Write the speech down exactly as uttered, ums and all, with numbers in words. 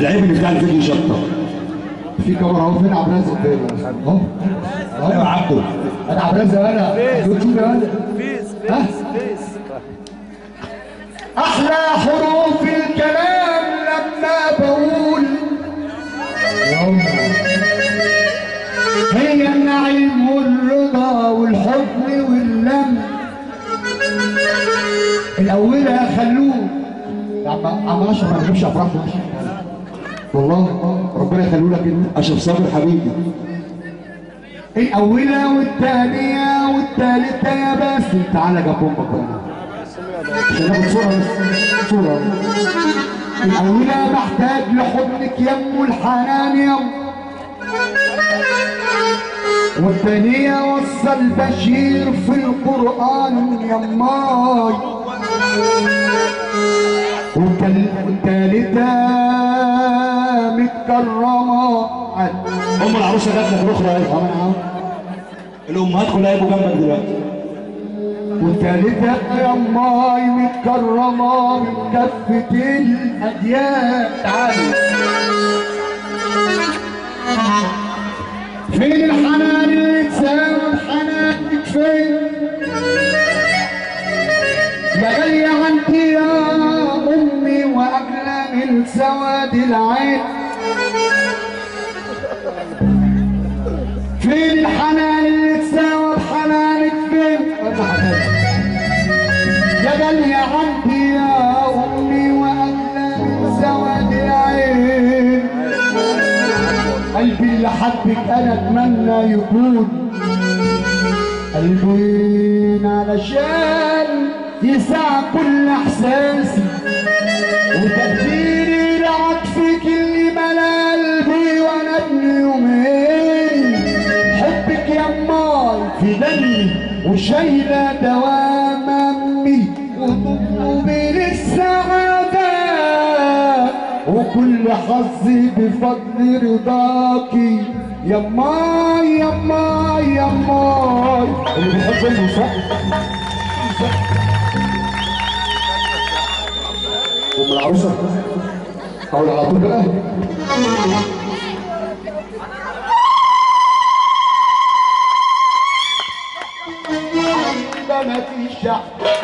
العيب اللي بتاع الفيديو شطه. في كاميرا اهو. فين عبد الرازق؟ فين اهو اهو يا عبده. انا عبد الرازق. انا يوتيوب يا ولد. فيس فيس فيس. احلى حروف الكلام لما بقول هي النعيم والرضا والحزن واللم. الاولى خلوه يا عم عم اشرف. ما بجيبش افراح والله. ربنا يخليه لك انت. اشرف صابر حبيبي. الاولى والثانيه والثالثه يا باسم. تعالى جنب امك بقى عشان ناخد صوره بس. صوره. الاولى محتاج لحضنك يم الحنان يم. والثانيه وصى البشير في القران يماي. والثالثه متكرمه. ام العروسه جات لك الاخرى اهي. الامهات كلها يبقوا جنبك دلوقتي. والثالثة يا ماي متكرمة من كافة الأديان. تعالوا. فين الحنان اللي تساوي بحنانك؟ فين؟ يا غالية عندي يا أمي وأغلى من سواد العين. فين الحنان اللي تساوي بحنانك؟ فين؟ يا غالية عندي يا أمي وأغلى من سواد العين. قلبي اللي حبك أنا أتمنى يكون قلبين علشان يسع كل إحساسي وتقديري لعطفك اللي ملا قلبي وأنا ابن يومين. حبك يماي في دمي وشايلة دوام أمي وتطلبي للسعادة وكل حظي بفضل رضاكي يماي يماي يماي. اللي بيحب امه صح؟ ام العروسه حاول على طول بقى. ما فيش